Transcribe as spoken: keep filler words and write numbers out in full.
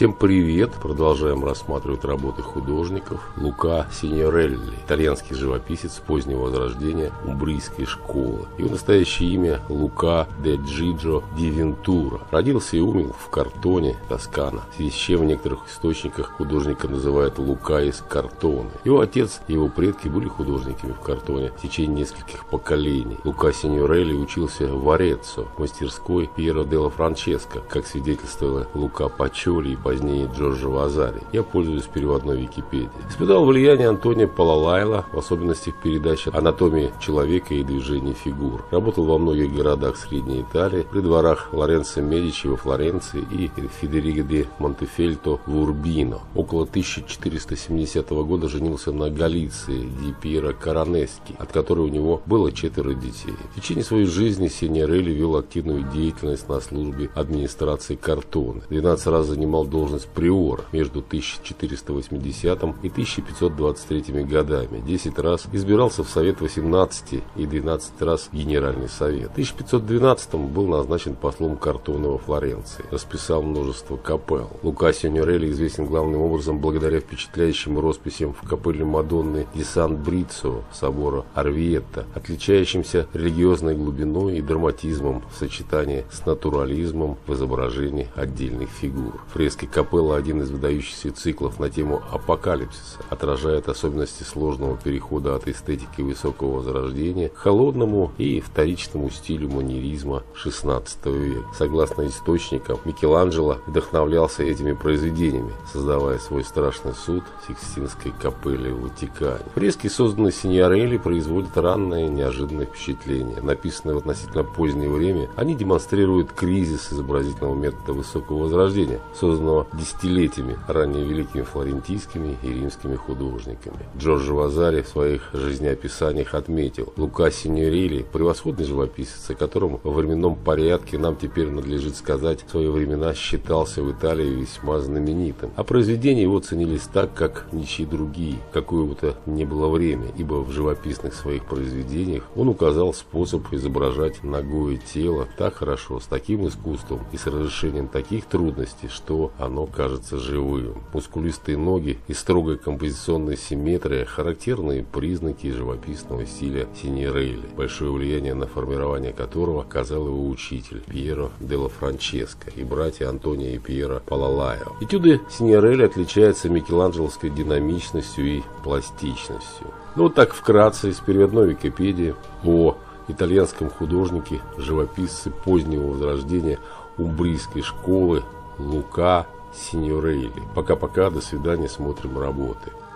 Всем привет! Продолжаем рассматривать работы художников. Лука Синьорелли, итальянский живописец позднего возрождения умбрийской школы. Его настоящее имя Лука де Джиджо ди Вентура. Родился и умер в Картоне, Тоскана. В связи с чем в некоторых источниках художника называют Лука из Картоне. Его отец и его предки были художниками в Картоне в течение нескольких поколений. Лука Синьорелли учился в Ареццо, в мастерской Пьеро делла Франческо, как свидетельствовала Лука Пачоли и позднее Джорджо Вазари. Я пользуюсь переводной Википедией. Испытал влияние Антонио Паллалайла, в особенности в передаче «Анатомия человека и движения фигур». Работал во многих городах Средней Италии, при дворах Лоренцо Медичи во Флоренции и Федериго де Монтефельто в Урбино. Около тысяча четыреста семидесятого года женился на Галиции ди Пьеро Коронески, от которой у него было четверо детей. В течение своей жизни Синьорелли вел активную деятельность на службе администрации Картоне. двенадцать раз занимал должность приора между тысяча четыреста восьмидесятым и тысяча пятьсот двадцать третьим годами. десять раз избирался в Совет восемнадцати и двенадцать раз в Генеральный Совет. В тысяча пятьсот двенадцатом был назначен послом Картоне во Флоренции. Расписал множество капелл. Лука Синьорелли известен главным образом благодаря впечатляющим росписям в капелле Мадонны ди Сан-Брицио собора Орвьетто, отличающимся религиозной глубиной и драматизмом в сочетании с натурализмом в изображении отдельных фигур. Фрески капелла – один из выдающихся циклов на тему апокалипсиса, отражает особенности сложного перехода от эстетики высокого возрождения к холодному и вторичному стилю маньеризма шестнадцатого века. Согласно источникам, Микеланджело вдохновлялся этими произведениями, создавая свой страшный суд в Сикстинской капелле в Ватикане. Фрески, созданные Синьорелли, производят раннее неожиданное впечатление. Написанные в относительно позднее время, они демонстрируют кризис изобразительного метода высокого возрождения, созданного десятилетиями ранее великими флорентийскими и римскими художниками. Джорджо Вазари в своих жизнеописаниях отметил: Лука Синьорелли – превосходный живописец, о котором во временном порядке нам теперь надлежит сказать, в свои времена считался в Италии весьма знаменитым. А произведения его ценились так, как ничьи другие, какое бы то ни было время, ибо в живописных своих произведениях он указал способ изображать нагое тело так хорошо, с таким искусством и с разрешением таких трудностей, что оно кажется живым. Мускулистые ноги и строгая композиционная симметрия – характерные признаки живописного стиля Синьорелли, большое влияние на формирование которого оказал его учитель Пьеро делла Франческо и братья Антонио и Пьеро Паллалайо. Этюды Синьорелли отличаются микеланджеловской динамичностью и пластичностью. Ну вот так вкратце из переводной Википедии о итальянском художнике, живописце позднего возрождения умбрийской школы Лука Синьорелли. Пока-пока, до свидания, смотрим работы.